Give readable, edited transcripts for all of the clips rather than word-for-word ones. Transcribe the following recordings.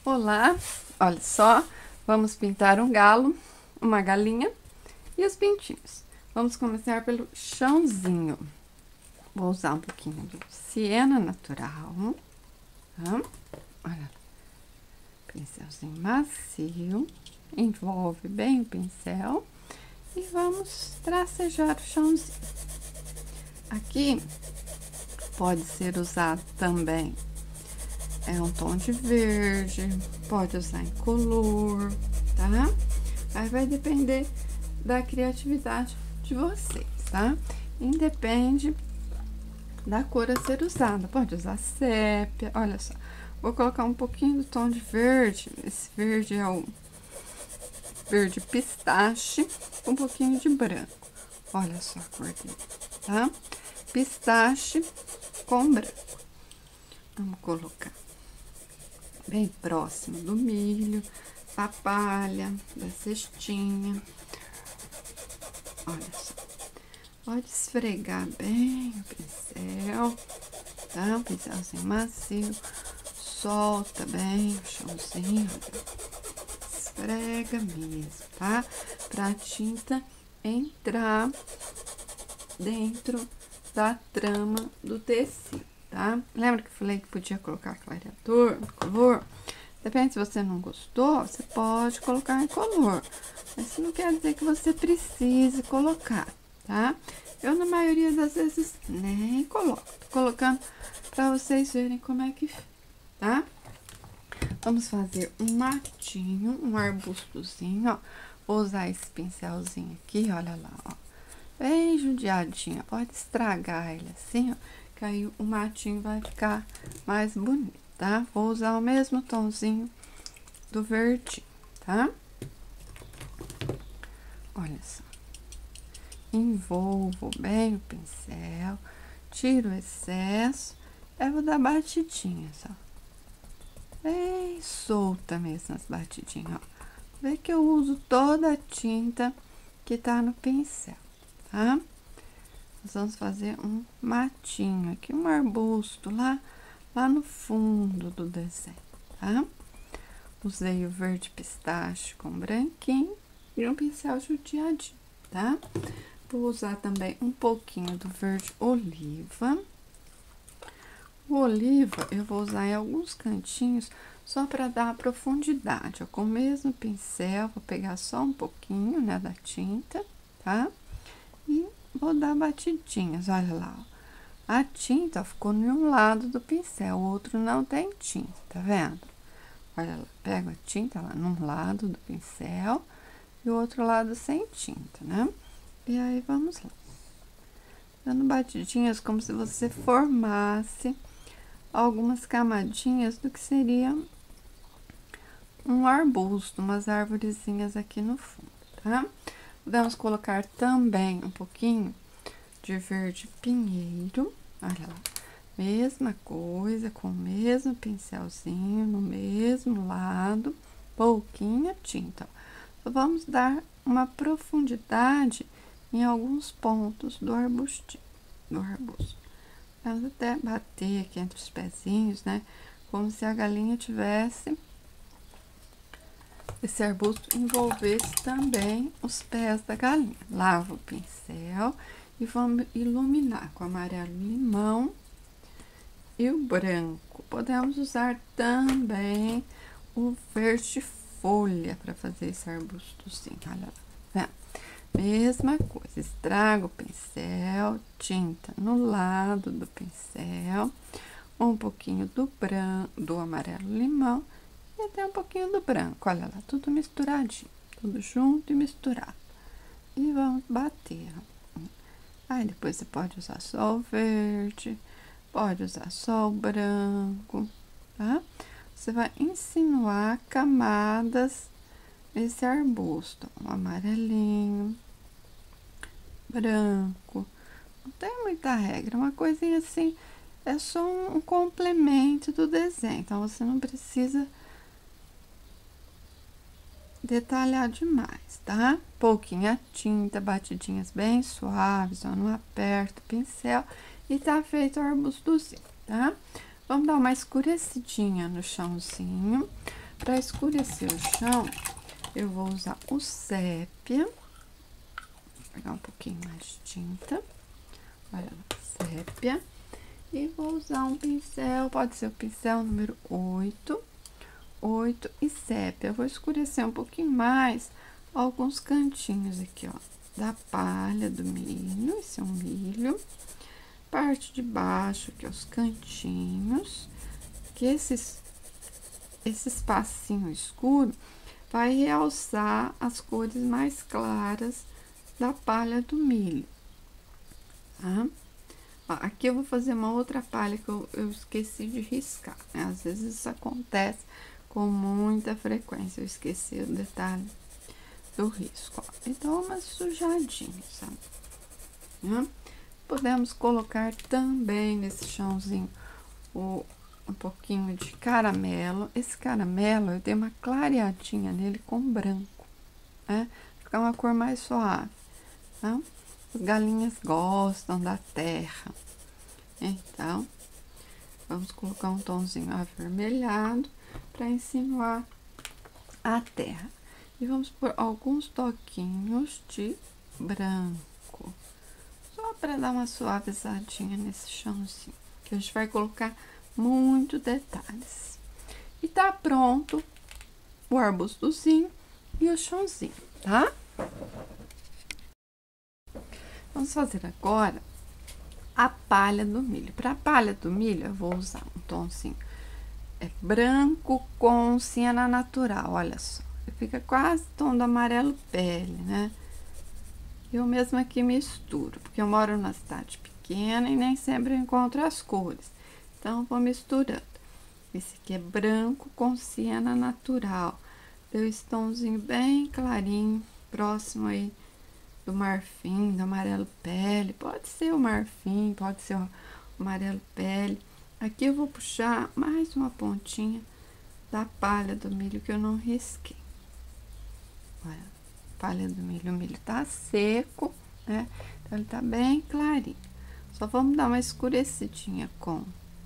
Olá, olha só, vamos pintar um galo, uma galinha e os pintinhos. Vamos começar pelo chãozinho. Vou usar um pouquinho do siena natural, tá? Olha, pincelzinho macio, envolve bem o pincel e vamos tracejar o chãozinho. Aqui pode ser usado também um tom de verde, pode usar em color, tá? Aí vai depender da criatividade de vocês, tá? Independe da cor a ser usada, pode usar sépia, olha só. Vou colocar um pouquinho do tom de verde, esse verde é o verde pistache, um pouquinho de branco. Olha só a cor dele, tá? Pistache com branco. Vamos colocar bem próximo do milho, da palha, da cestinha. Olha só. Pode esfregar bem o pincel, tá? O pincelzinho macio. Solta bem o chãozinho. Esfrega mesmo, tá? Pra tinta entrar dentro da trama do tecido. Tá? Lembra que eu falei que podia colocar clareador, color? Depende, se você não gostou, você pode colocar em color. Mas isso não quer dizer que você precise colocar, tá? Eu, na maioria das vezes, nem coloco. Tô colocando pra vocês verem como é que fica, tá? Vamos fazer um matinho, um arbustozinho, ó. Vou usar esse pincelzinho aqui, olha lá, ó. Bem judiadinho, pode estragar ele assim, ó. Que aí o matinho vai ficar mais bonito, tá? Vou usar o mesmo tomzinho do verde, tá? Olha só. Envolvo bem o pincel, tiro o excesso, eu vou dar batidinhas, ó. Bem solta mesmo as batidinhas, ó. Vê que eu uso toda a tinta que tá no pincel, tá? Nós vamos fazer um matinho aqui, um arbusto lá no fundo do desenho, tá? Usei o verde pistache com branquinho e um pincel judiadinho, tá? Vou usar também um pouquinho do verde oliva. O oliva eu vou usar em alguns cantinhos só para dar profundidade, ó. Com o mesmo pincel, vou pegar só um pouquinho, né, da tinta, tá? E vou dar batidinhas, olha lá, ó. A tinta ficou em um lado do pincel, o outro não tem tinta, tá vendo? Olha lá, pego a tinta lá num lado do pincel e o outro lado sem tinta, né? E aí, vamos lá. Dando batidinhas como se você formasse algumas camadinhas do que seria um arbusto, umas arvorezinhas aqui no fundo, tá? Vamos colocar também um pouquinho de verde pinheiro, olha lá, mesma coisa, com o mesmo pincelzinho, no mesmo lado, pouquinha tinta. Só vamos dar uma profundidade em alguns pontos do arbusto. Vamos até bater aqui entre os pezinhos, né, como se a galinha tivesse... Esse arbusto envolvesse também os pés da galinha. Lavo o pincel e vamos iluminar com amarelo limão e o branco. Podemos usar também o verde folha para fazer esse arbustozinho. Olha lá, mesma coisa, estrago o pincel, tinta no lado do pincel, um pouquinho do branco, do amarelo limão. E até um pouquinho do branco, olha lá, tudo misturadinho, tudo junto e misturado. E vamos bater. Aí depois você pode usar só o verde, pode usar só o branco, tá? Você vai insinuar camadas nesse arbusto, um amarelinho, branco. Não tem muita regra, uma coisinha assim, é só um complemento do desenho, então você não precisa detalhar demais, tá? Pouquinha tinta, batidinhas bem suaves, ó, não aperta o pincel e tá feito o arbustozinho, tá? Vamos dar uma escurecidinha no chãozinho Para escurecer o chão, eu vou usar o sépia. Vou pegar um pouquinho mais de tinta. Olha lá, sépia. E vou usar um pincel, pode ser o pincel número 8 e sépia. Eu vou escurecer um pouquinho mais alguns cantinhos aqui, ó, da palha do milho. Esse é um milho. Parte de baixo, aqui, os cantinhos, que esse espacinho escuro vai realçar as cores mais claras da palha do milho, tá? Ó, aqui eu vou fazer uma outra palha que eu esqueci de riscar, né? Às vezes isso acontece com muita frequência, eu esqueci o detalhe do risco, ó. Então, uma sujadinha, sabe? Podemos colocar também nesse chãozinho um pouquinho de caramelo. Esse caramelo, eu dei uma clareadinha nele com branco, né? Ficar uma cor mais suave, tá? As galinhas gostam da terra. Então, vamos colocar um tomzinho avermelhado para insinuar a terra. E vamos pôr alguns toquinhos de branco, só para dar uma suavizadinha nesse chãozinho, que a gente vai colocar muito detalhes. E tá pronto o arbustozinho e o chãozinho, tá? Vamos fazer agora a palha do milho. Para a palha do milho, eu vou usar um tomzinho branco com siena natural, olha só. Fica quase tom do amarelo pele, né? Eu mesma aqui misturo, porque eu moro numa cidade pequena e nem sempre eu encontro as cores. Então, vou misturando. Esse aqui é branco com siena natural. Deu esse tomzinho bem clarinho, próximo aí do marfim, do amarelo pele. Pode ser o marfim, pode ser o amarelo pele. Aqui eu vou puxar mais uma pontinha da palha do milho que eu não risquei. Olha, palha do milho, o milho tá seco, né? Então, ele tá bem clarinho. Só vamos dar uma escurecidinha com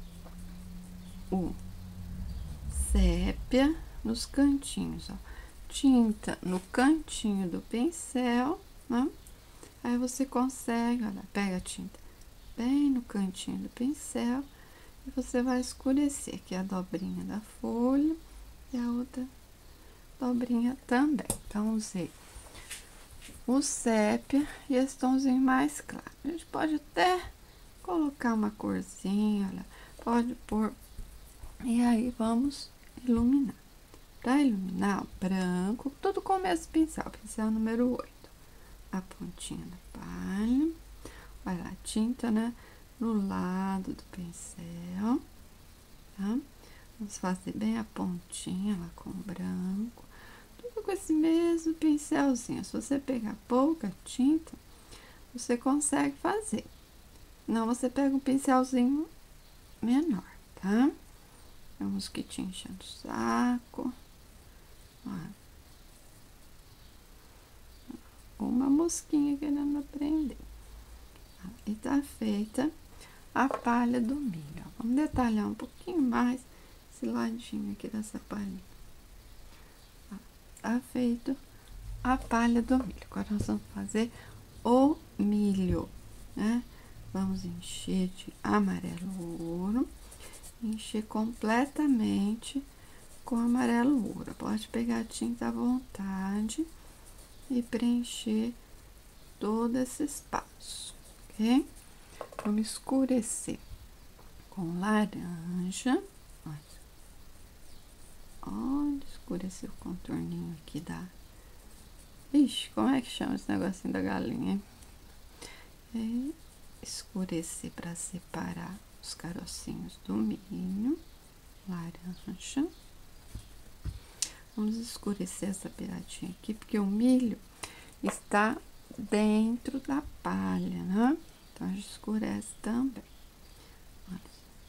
o sépia nos cantinhos, ó. Tinta no cantinho do pincel, né? Aí você consegue, olha, pega a tinta bem no cantinho do pincel e você vai escurecer aqui a dobrinha da folha e a outra dobrinha também. Então, usei o sépia e esse tomzinho mais claro. A gente pode até colocar uma corzinha, olha, pode pôr. E aí, vamos iluminar. Para iluminar, o branco, tudo com o mesmo pincel, pincel número 8. A pontinha da palha, olha a tinta, né? No lado do pincel, tá? Vamos fazer bem a pontinha lá com o branco, tudo com esse mesmo pincelzinho. Se você pegar pouca tinta, você consegue fazer. Não, você pega um pincelzinho menor, tá? É um mosquitinho enchendo o saco. Ó. Uma mosquinha querendo aprender. E tá feita a palha do milho. Ó. Vamos detalhar um pouquinho mais esse ladinho aqui dessa palhinha. Ó, tá feito a palha do milho. Agora nós vamos fazer o milho, né? Vamos encher de amarelo ouro. Encher completamente com amarelo ouro. Pode pegar a tinta à vontade e preencher todo esse espaço, ok? Vamos escurecer com laranja. Olha, escureceu o contorninho aqui da... Ixi, como é que chama esse negocinho da galinha, hein? E escurecer para separar os carocinhos do milho, laranja. Vamos escurecer essa beiradinha aqui, porque o milho está dentro da palha, né? Então, a gente escurece também. Olha.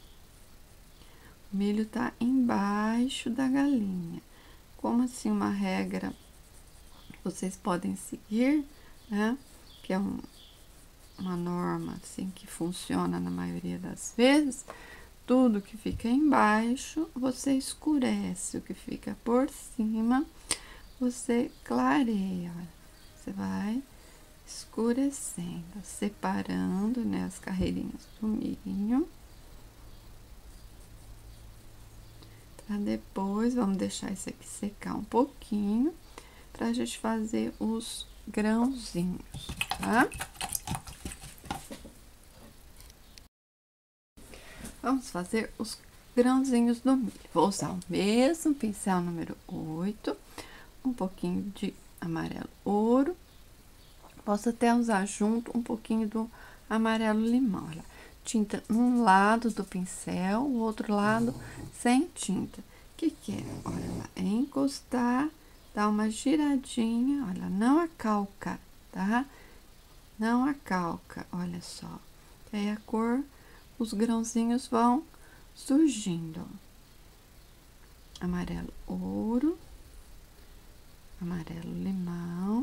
O milho tá embaixo da galinha. Como assim, uma regra que vocês podem seguir, né? Que é uma norma, assim, que funciona na maioria das vezes. tudo que fica embaixo, você escurece. O que fica por cima, você clareia. Olha. Você vai escurecendo, separando, né, as carreirinhas do milho. Pra depois, vamos deixar isso aqui secar um pouquinho, pra gente fazer os grãozinhos, tá? Vamos fazer os grãozinhos do milho. Vou usar o mesmo pincel número 8, um pouquinho de amarelo ouro. Posso até usar junto um pouquinho do amarelo limão. Olha, tinta num lado do pincel, o outro lado sem tinta. O que é? Olha lá, é encostar, dar uma giradinha, olha, não acalca, tá? Não acalca, olha só. Aí a cor, os grãozinhos vão surgindo. Amarelo ouro, amarelo limão.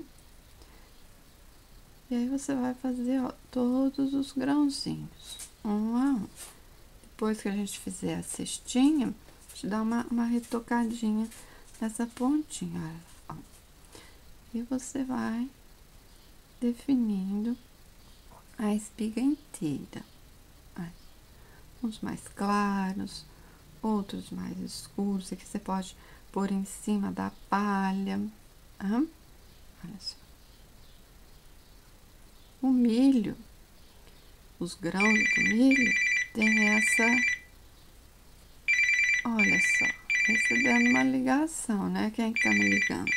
E aí, você vai fazer, ó, todos os grãozinhos, um a um. Depois que a gente fizer a cestinha, a gente dá uma retocadinha nessa pontinha, olha, ó. E você vai definindo a espiga inteira. Aí, uns mais claros, outros mais escuros. Aqui você pode pôr em cima da palha. Olha só. O milho, os grãos do milho, tem essa... Olha só, recebendo uma ligação, né? Quem que tá me ligando?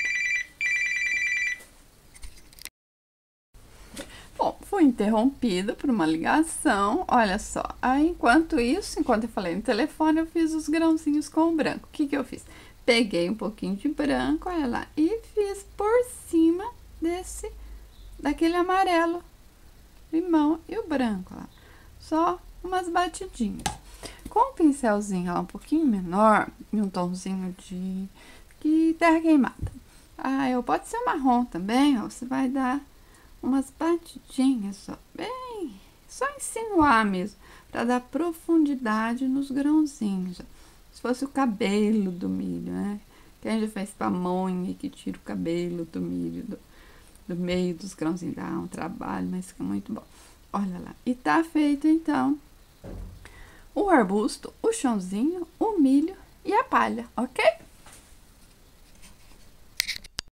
Bom, fui interrompida por uma ligação, olha só. Aí, enquanto eu falei no telefone, eu fiz os grãozinhos com o branco. O que que eu fiz? Peguei um pouquinho de branco, olha lá, e fiz por cima daquele amarelo limão e o branco, ó. Só umas batidinhas. Com o pincelzinho lá um pouquinho menor, e um tomzinho de terra queimada. Pode ser marrom também, ó. Você vai dar umas batidinhas, ó, bem, só insinuar mesmo, para dar profundidade nos grãozinhos, ó. Se fosse o cabelo do milho, né? Que a gente faz pamonha, que tira o cabelo do milho, do meio dos grãozinhos, dá um trabalho, mas fica muito bom. Olha lá, e tá feito então o arbusto, o chãozinho, o milho e a palha, ok?